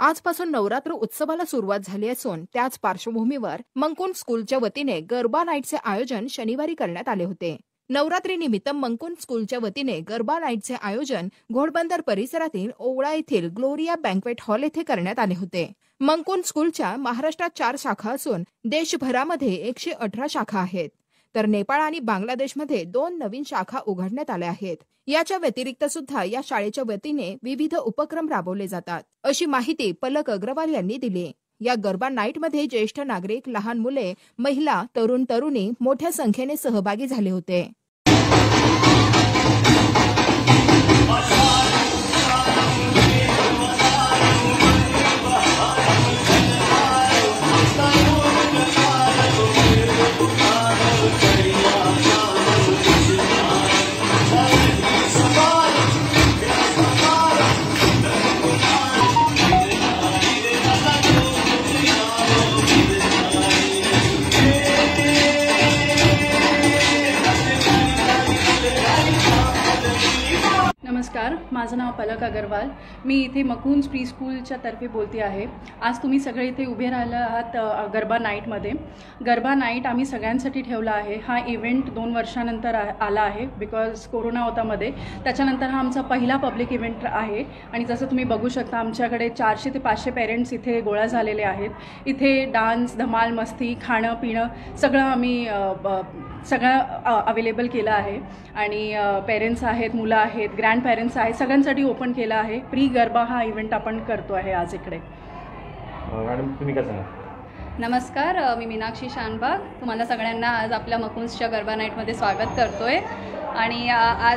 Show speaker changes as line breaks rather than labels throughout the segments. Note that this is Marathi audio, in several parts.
आजपासून नवरात्र उत्सवाला सुरुवात झाली असून त्याच पार्श्वभूमीवर मंकुन स्कूलच्या वतीने गरबा नाईटचे आयोजन शनिवारी करण्यात आले होते। नवरात्रीनिमित्त मंकुन स्कूलच्या वतीने गरबा नाईटचे आयोजन घोडबंदर परिसरातील ओवळा येथील ग्लोरिया बँक्वेट हॉल येथे करण्यात आले होते। मंकुन स्कूलच्या महाराष्ट्रात 4 शाखा असून देशभरामध्ये 118 शाखा आहेत, तर नेपाळ आणि बांगलादेशमध्ये 2 नवीन शाखा उघडण्यात आल्या आहेत। याच्या व्यतिरिक्त सुद्धा या शाळेच्या वतीने विविध उपक्रम राबवले जातात, अशी माहिती पलक अग्रवाल यांनी दिली। या गरबा नाईटमध्ये ज्येष्ठ नागरिक, लहान मुले, महिला, तरुण तरुणी मोठ्या संख्येने सहभागी झाले होते।
नमस्कार, माझं नाव पलक अग्रवाल। मी इथे मकुन प्री स्कूलच्या तर्फे बोलते आहे। आज तुम्ही सगळे इथे उभे राहिला आहात गरबा नाईटमध्ये। गरबा नाईट आम्ही सगळ्यांसाठी ठेवला आहे। हा इव्हेंट 2 वर्षानंतर आला आहे, बिकॉज कोरोना होता मध्ये। त्याच्यानंतर हा आमचा पहिला पब्लिक इव्हेंट आहे आणि जसं तुम्ही बघू शकता आमच्याकडे 400 ते 500 पेरेंट्स इथे गोळा झालेले आहेत। इथे डान्स, धमाल, मस्ती, खाणं पिणं सगळं आम्ही अवेलेबल केलं आहे आणि पेरेंट्स आहेत, मुलं आहेत, ग्रँड पेरेंट्स आहेत, सगळ्यांसाठी ओपन केला आहे। प्री गरबा हा इव्हेंट आपण करतो आहे आज इकडे।
मॅडम तुम्ही काय सांगा?
नमस्कार, मी मीनाक्षी शानबाग। तुम्हाला सगळ्यांना आज आपल्या मकुन्सच्या गरबा नाईटमध्ये स्वागत करतोय आणि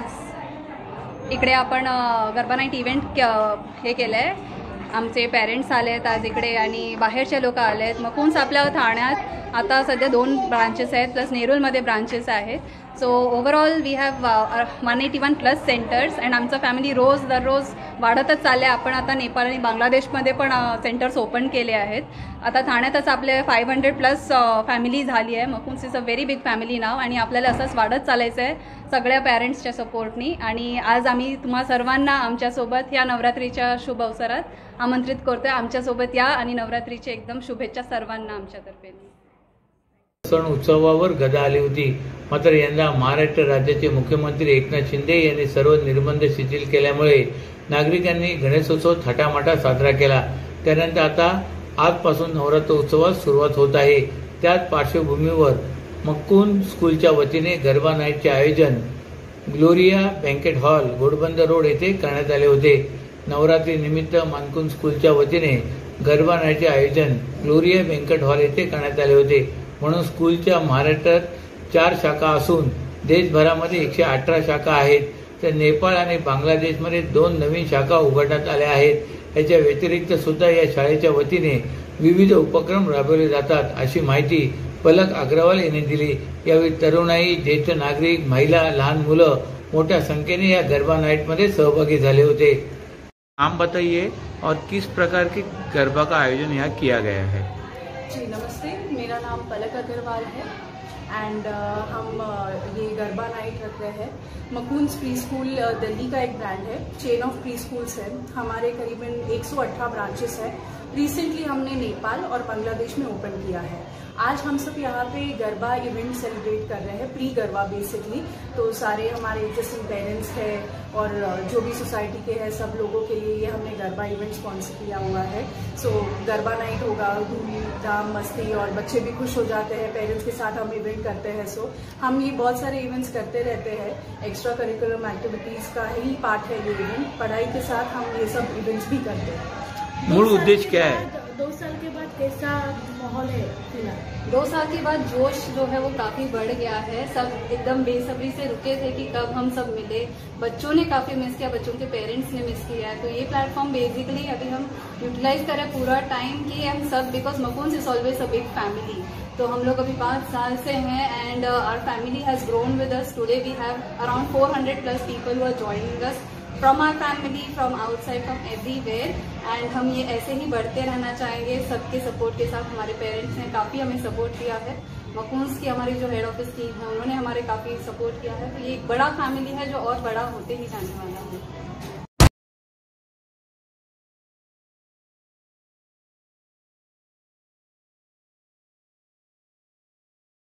आज इकडे आपण गरबा नाईट इव्हेंट हे केलं आहे। आमचे पेरेंट्स आले आहेत आज इकडे आणि बाहेरचे लोक आले आहेत। मकुन्स आपल्या ठाण्यात आता सध्या 2 ब्रांचेस आहेत, प्लस नेरूलमध्ये ब्रांचेस आहेत। So overall we have 181+ centres and आमचं फॅमिली दररोज वाढतच चाललं आहे। आपण आता नेपाळ आणि बांगलादेशमध्ये पण सेंटर्स ओपन केले आहेत। आता ठाण्यातच आपले 500+ फॅमिली झाली आहे। Makoons is a very big family नाव आणि आपल्याला असंच वाढत चालायचं आहे सगळ्या पॅरेंट्सच्या सपोर्टनी। आणि आज आम्ही तुम्हा सर्वांना आमच्यासोबत या नवरात्रीच्या शुभ अवसरात आमंत्रित करतोय। आमच्यासोबत या आणि नवरात्रीची एकदम शुभेच्छा सर्वांना आमच्यातर्फे।
सण उत्सवावर गदा आली होती, मात्र यंदा महाराष्ट्र राज्याचे मुख्यमंत्री एकनाथ शिंदे यांनी सर्व निर्बंध शिथिल केल्यामुळे नागरिकांनी गणेशोत्सव थाटामाटात साजरा केला। त्यानंतर आता आजपासून नवरात्र उत्सवास सुरुवात होत आहे। त्याच पार्श्वभूमीवर मकुन स्कूलच्या वतीने गरबा नाईटचे आयोजन Gloria banquet hall Ghodbunder road येथे करण्यात आले होते। नवरात्री निमित्त मकुन स्कूलच्या वतीने गरबा नाईटचे आयोजन ग्लोरिया बँकेट हॉल येथे करण्यात आले होते। म्हणून स्कूलच्या महाराष्ट्रात 4 शाखा असून देशभरामध्ये 118 शाखा आहेत, तर नेपाळ आणि बांगलादेशमध्ये 2 नवीन शाखा उघडण्यात आल्या आहेत। याच्या व्यतिरिक्त सुद्धा या शाळेच्या वतीने विविध उपक्रम राबवले जातात, अशी माहिती पलक अग्रवाल यांनी दिली। यावेळी तरुणाई, ज्येष्ठ नागरिक, महिला, लहान मुलं मोठ्या संख्येने या गरबा नाईटमध्ये सहभागी झाले होते। नाम बताइए और किस प्रकार के गरबा का आयोजन यहाँ किया गया है?
जी नमस्ते, मेरा नाम पलक अग्रवाल है एंड हम ये गरबा नाइट रख रहे हैं। मकुन्स प्री स्कूल दिल्ली का एक ब्रांड है, चेन ऑफ प्री स्कूल्स है। हमारे करीबन 118 ब्रांचेस है। रिसेंटली हमने नेपाल और बांग्लादेश में ओपन किया है। आज हम सब यहाँ पे गरबा इवेंट सेलिब्रेट कर रहे हैं, प्री गरबा बेसिकली। तो सारे हमारे एग्जिस्टिंग पेरेंट्स हैं और जो भी सोसाइटी के हैं सब लोगों के लिए ये हमने गरबा इवेंट स्पॉन्सर किया हुआ है। सो गरबा नाइट होगा, धूम-धाम, मस्ती और बच्चे भी खुश हो जाते हैं। पेरेंट्स के साथ हम इवेंट करते हैं। सो हम ये बहुत सारे इवेंट्स करते रहते हैं। एक्स्ट्रा करिकुलम एक्टिविटीज़ का ही पार्ट है ये इवेंट। पढ़ाई के साथ हम ये सब इवेंट्स भी करते हैं।
मूल उद्देश्य क्या है?
2 साल के बाद कैसा माहौल है फिलहाल?
2 साल के बाद जोश जो है वो काफी बढ़ गया है। सब एकदम बेसब्री से रुके थे कि कब हम सब मिले। बच्चों ने काफी मिस किया, बच्चों के पेरेंट्स ने मिस किया है। तो ये प्लेटफॉर्म बेसिकली अभी हम यूटिलाइज करें पूरा टाइम कि हम सब, because Makoons is always a big family. तो हम लोग अभी 5 साल से हैं and our family has grown with us. Today we have around 400+ people who are joining us from our family, from outside, from everywhere. And हम ये ऐसे ही बढ़ते रहना चाहेंगे सबके सपोर्ट के साथ। हमारे पेरेंट्स ने काफ़ी हमें सपोर्ट किया है। मकुन्स की हमारी जो हेड ऑफिस टीम है उन्होंने हमारे काफ़ी सपोर्ट किया है। तो ये एक बड़ा फैमिली है जो और बड़ा होते ही जाने वाला है।